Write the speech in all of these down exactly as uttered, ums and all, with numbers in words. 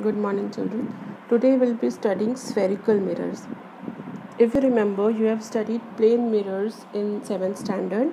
Good morning, children. Today we'll be studying spherical mirrors. If you remember, you have studied plane mirrors in seventh standard.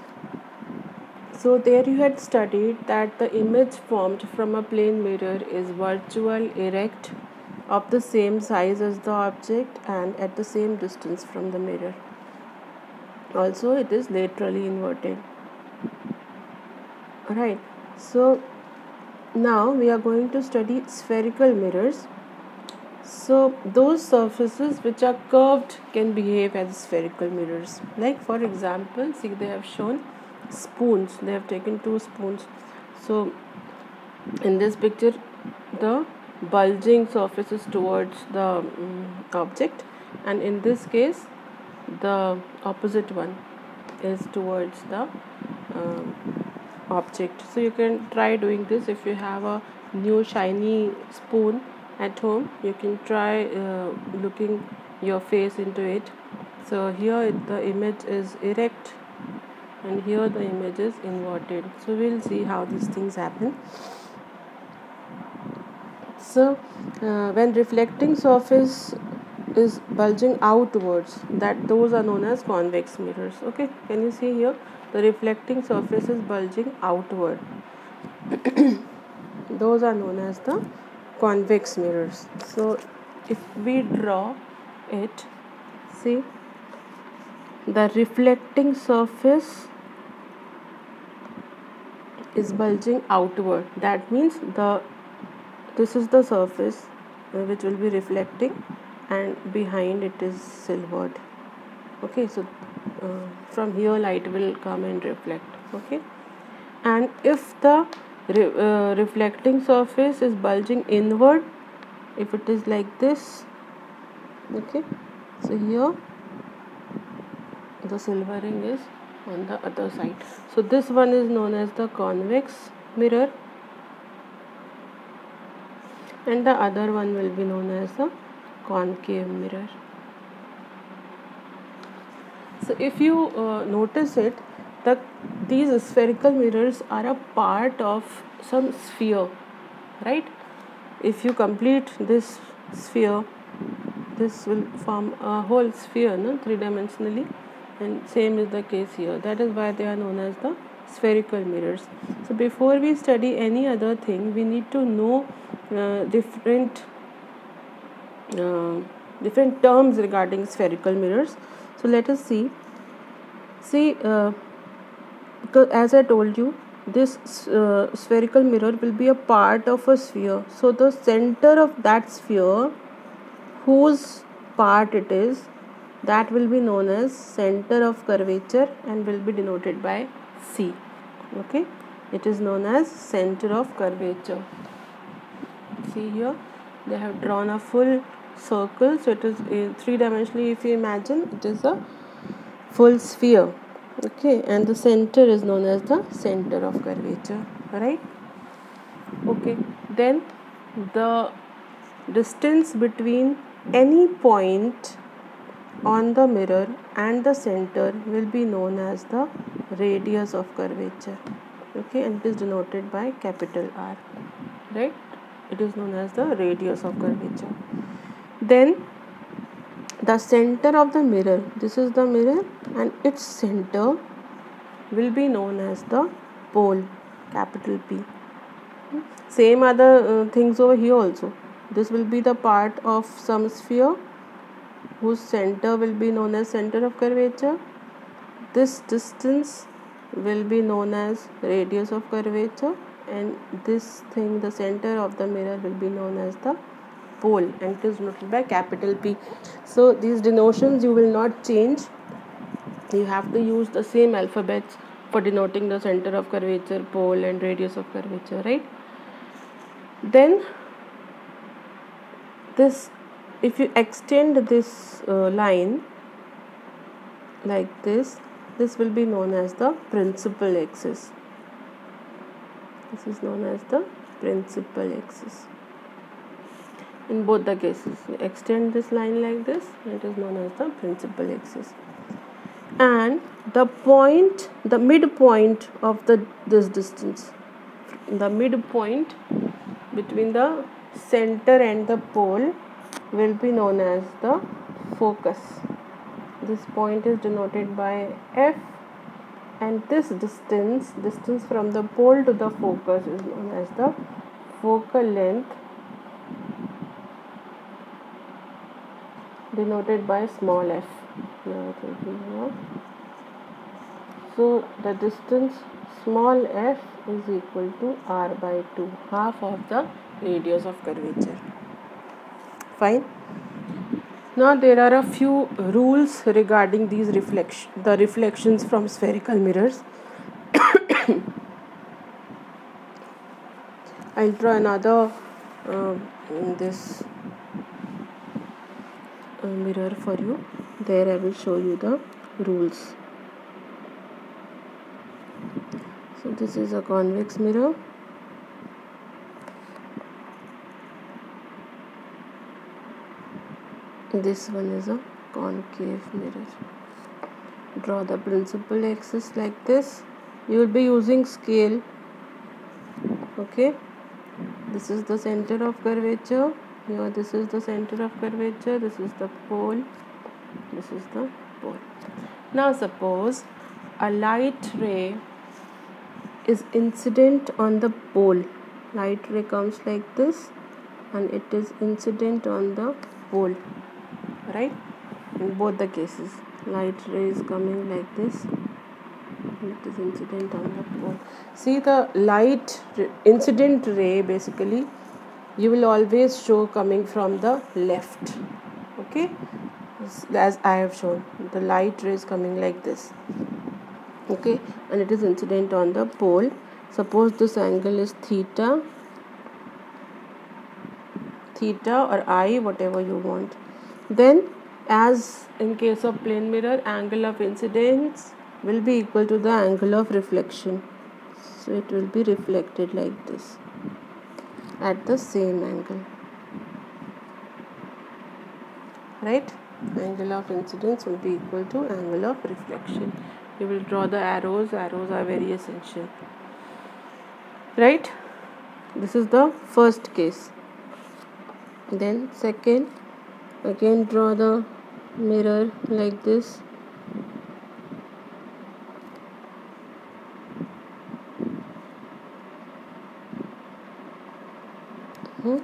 So there you had studied that the image formed from a plane mirror is virtual, erect, of the same size as the object and at the same distance from the mirror. Also, it is laterally inverted. Alright, so now we are going to study spherical mirrors. So those surfaces which are curved can behave as spherical mirrors. Like for example, see, they have shown spoons. They have taken two spoons. So in this picture, the bulging surface is towards the um, object, and in this case the opposite one is towards the um, object. So you can try doing this. If you have a new shiny spoon at home, you can try uh, looking your face into it. So here it, the image is erect and here the image is inverted. So we'll see how these things happen. So uh, when reflecting surface is bulging outwards, that those are known as convex mirrors. Okay, can you see here? The reflecting surface is bulging outward. Those are known as the convex mirrors. So if we draw it, see, the reflecting surface is bulging outward. That means the this is the surface uh, which will be reflecting, and behind it is silvered. Okay, so uh, from here light will come and reflect. Okay, and if the re uh, reflecting surface is bulging inward, if it is like this, okay, so here the silvering is on the other side. So this one is known as the convex mirror, and the other one will be known as the concave mirror. So if you uh, notice it, the these spherical mirrors are a part of some sphere, right? If you complete this sphere, this will form a whole sphere, no, three-dimensionally, and same is the case here. That is why they are known as the spherical mirrors. So before we study any other thing, we need to know uh, different uh, different terms regarding spherical mirrors. So let us see. See, uh, because as I told you, this uh, spherical mirror will be a part of a sphere. So the center of that sphere, whose part it is, that will be known as center of curvature and will be denoted by C. Okay, it is known as center of curvature. See here, they have drawn a full circle. So it is uh, three-dimensionally. If you imagine, it is a full sphere. Okay, and the center is known as the center of curvature, right? Okay, then the distance between any point on the mirror and the center will be known as the radius of curvature. Okay, and it is denoted by capital R, right? It is known as the radius of curvature. Then the center of the mirror, this is the mirror, and its center will be known as the pole, capital P. Same other uh, things over here also. This will be the part of some sphere whose center will be known as center of curvature. This distance will be known as radius of curvature, and this thing, the center of the mirror, will be known as the pole, and it is denoted by capital P. So these denotions you will not change. You have to use the same alphabets for denoting the center of curvature, pole, and radius of curvature, right? Then this, if you extend this uh, line like this, this will be known as the principal axis. This is known as the principal axis. In both the cases, we extend this line like this, and it is known as the principal axis. And the point, the midpoint of the this distance, the midpoint between the center and the pole will be known as the focus. This point is denoted by F, and this distance distance from the pole to the focus is known as the focal length, denoted by small f. Now it will be here. So the distance small f is equal to r by two, half of the radius of curvature. Fine. Now there are a few rules regarding these reflection, the reflections from spherical mirrors. I'll draw another uh, this uh, mirror for you. There I will show you the rules. So this is a convex mirror. This one is a concave mirror. Draw the principal axis like this. You will be using scale. Okay. This is the center of curvature. Here this is the center of curvature. This is the pole. This is the pole. Now suppose a light ray is incident on the pole. Light ray comes like this and it is incident on the pole. Right? In both the cases, light ray is coming like this. It is incident on the pole. See, the light incident ray basically you will always show coming from the left. Okay, as I have shown, the light ray is coming like this. Okay, and it is incident on the pole. Suppose this angle is theta, theta or I, whatever you want. Then, as in case of plane mirror, angle of incidence will be equal to the angle of reflection. So it will be reflected like this at the same angle. Right? Angle of incidence will be equal to angle of reflection. You will draw the arrows. Arrows are very essential. Right? This is the first case. Then second, again draw the mirror like this. Hmm.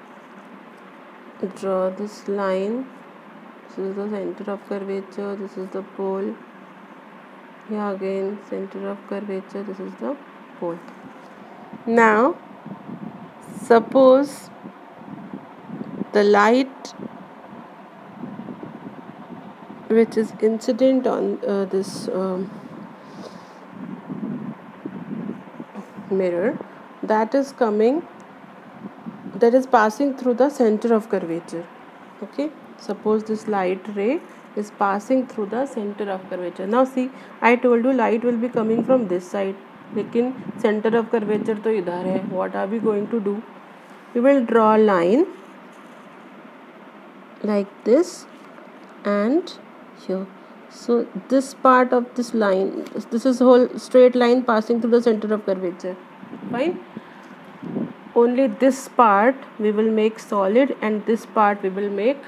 Draw this line. This is the center of curvature. This is the pole. Here again center of curvature. This is the pole. Now suppose the light which is incident on uh, this um, mirror, that is coming, that is passing through the center of curvature. Okay, suppose this light ray is passing through the center of curvature. Now see, I told you light will be coming from this side, लेकिन center of curvature तो इधर है. What are we going to do? We will draw a line like this and here. So this part of this line, this is whole straight line passing through the center of curvature. Fine. Only this part we will make solid and this part we will make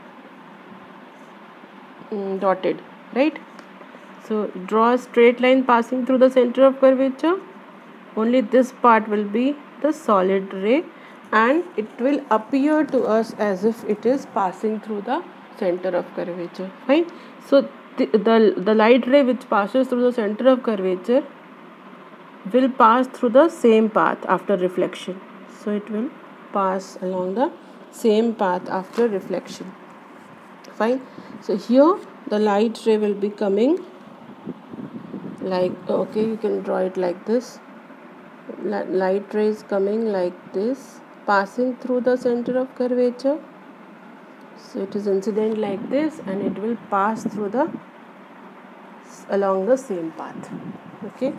mm, dotted. Right? So draw a straight line passing through the center of curvature. Only this part will be the solid ray and it will appear to us as if it is passing through the center of curvature. Fine. So the, the, the light ray which passes through the center of curvature will pass through the same path after reflection. So it will pass along the same path after reflection. Fine. So here the light ray will be coming like, okay, you can draw it like this. Light ray is coming like this, passing through the center of curvature. So it is incident like this and it will pass through the along the same path. Okay.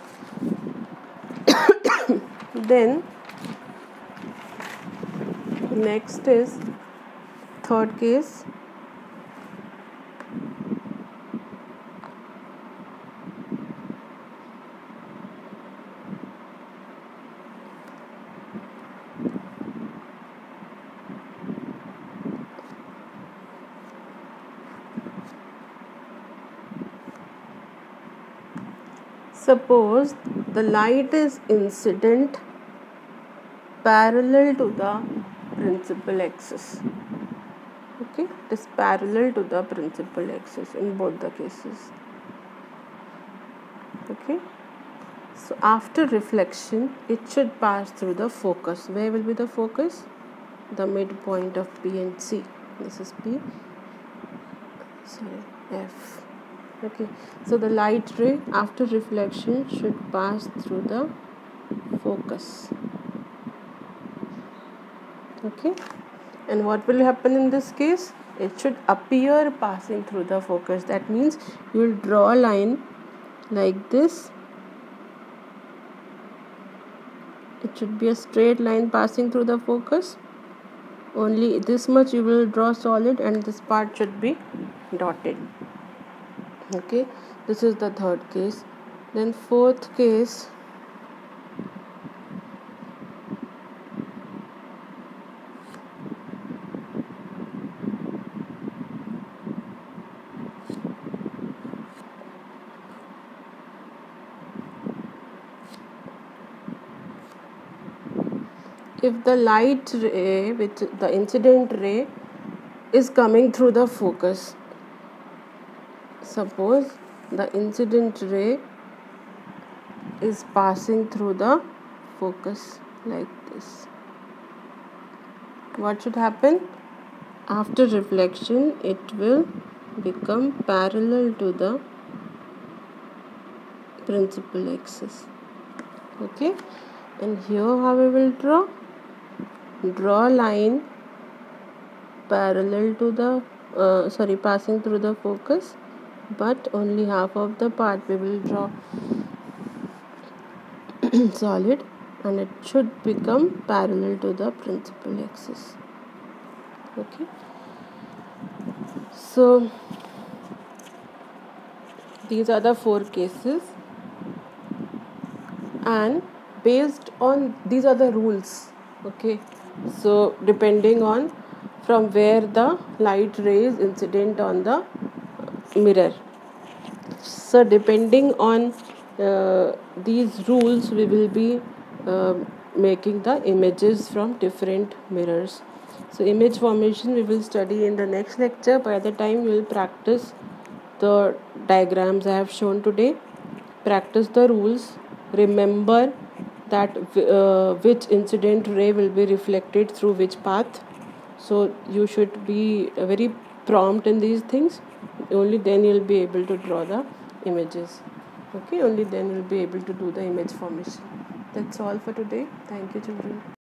Then next is third case. Suppose the light is incident parallel to the principal axis. Okay, it is parallel to the principal axis in both the cases. Okay, so after reflection, it should pass through the focus. Where will be the focus? The midpoint of P and C. This is P, sorry, F. Okay, so the light ray after reflection should pass through the focus. Okay, and what will happen in this case? It should appear passing through the focus. That means you will draw a line like this. It should be a straight line passing through the focus. Only this much you will draw solid, and this part should be dotted. Okay, this is the third case. Then fourth case, if the light ray, which the incident ray, is coming through the focus. Suppose the incident ray is passing through the focus like this. What should happen? After reflection, it will become parallel to the principal axis. Okay, and here how we will draw? Draw a line parallel to the uh, sorry passing through the focus, but only half of the part we will draw solid, and it should become parallel to the principal axis. Okay, so these are the four cases, and based on these are the rules. Okay, so depending on from where the light ray is incident on the mirror, so depending on uh, these rules, we will be uh, making the images from different mirrors. So image formation we will study in the next lecture. By the time you will practice the diagrams I have shown today, practice the rules, remember that uh, which incident ray will be reflected through which path. So you should be very prompt in these things. Only then you will be able to draw the images. Okay, only then you will be able to do the image formation. That's all for today. Thank you, children.